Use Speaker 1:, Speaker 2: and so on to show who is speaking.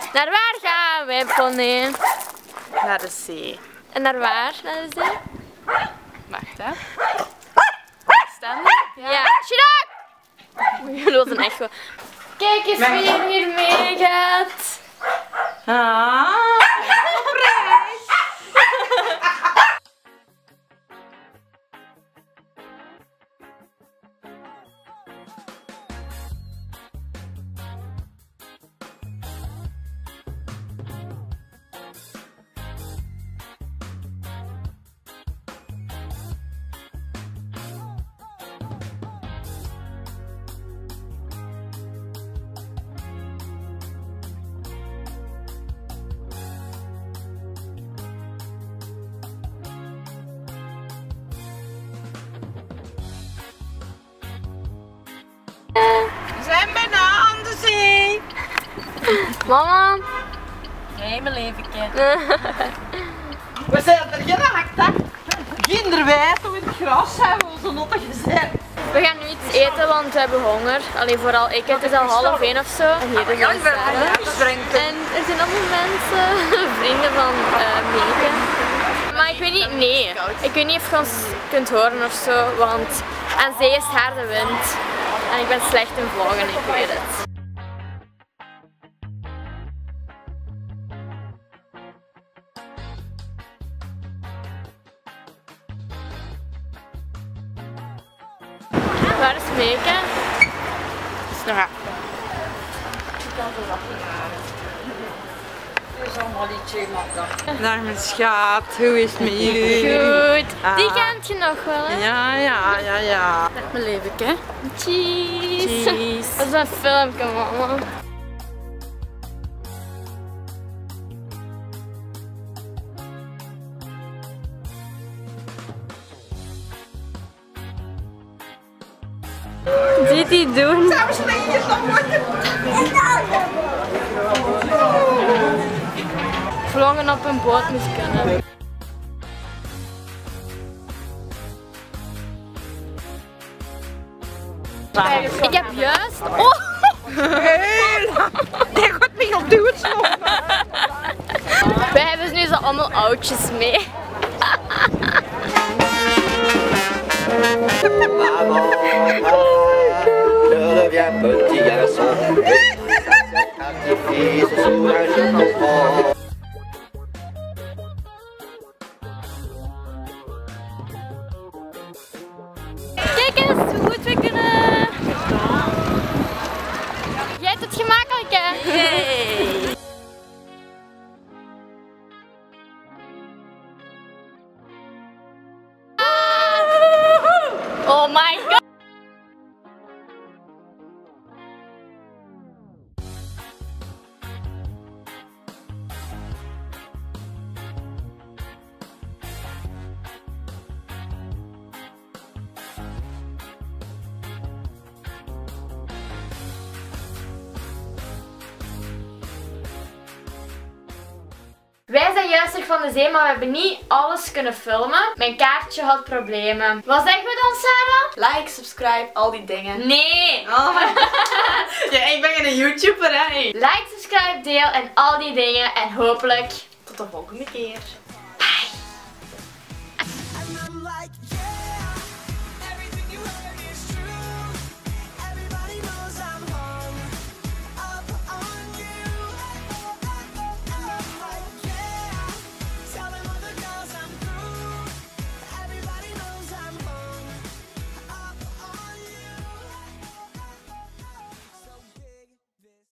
Speaker 1: Naar waar gaan wij, Pony?
Speaker 2: Naar de zee.
Speaker 1: En naar waar? Naar de zee?
Speaker 2: Wacht hè. Staan?
Speaker 1: Ja. Chirac! Dat was een echo. Kijk eens wie hier meegaat.
Speaker 2: Ah. We zijn bijna aan de zee.
Speaker 1: Mama.
Speaker 2: Hé, mijn leventje. We zijn er geraakt, hè. Kinderwijs op het gras hebben we zo nottig gezet.
Speaker 1: We gaan nu iets eten, want we hebben honger. Alleen vooral ik, het is al 12:30 of zo. En hier is Sarah. En er zijn allemaal mensen, vrienden van Meeke. Maar ik weet niet, nee. Ik weet niet of je ons kunt horen of zo, want aan zee is harde wind. En ik ben slecht in vloggen, ik weet het. Waar is Meeke?
Speaker 2: Is nog achter. Dag mijn schat, hoe is het met jullie?
Speaker 1: Goed. Die kent je nog wel, hè?
Speaker 2: Ja. Dag mijn leventje.
Speaker 1: Cheese. Dat is een filmpje, mama. Dit die doen. Vloggen op een boot moet kunnen. Ik heb juist... Oh!
Speaker 2: Die gaat niet op duwen slopen.
Speaker 1: Wij hebben dus nu zo allemaal oudjes mee.
Speaker 3: Je reviens petit garçon. Un petit fils sous un je comprends.
Speaker 1: Kijk eens hoe goed we kunnen. Jij hebt het gemakkelijk, hè?
Speaker 2: Hey.
Speaker 1: Oh my god! Wij zijn juist terug van de zee, maar we hebben niet alles kunnen filmen. Mijn kaartje had problemen. Wat zeggen we dan, Sarah?
Speaker 2: Like, subscribe, al die dingen.
Speaker 1: Nee!
Speaker 2: Oh my god. Ja, ik ben een YouTuber, hè.
Speaker 1: Like, subscribe, deel en al die dingen. En hopelijk
Speaker 2: tot de volgende keer.
Speaker 1: bye!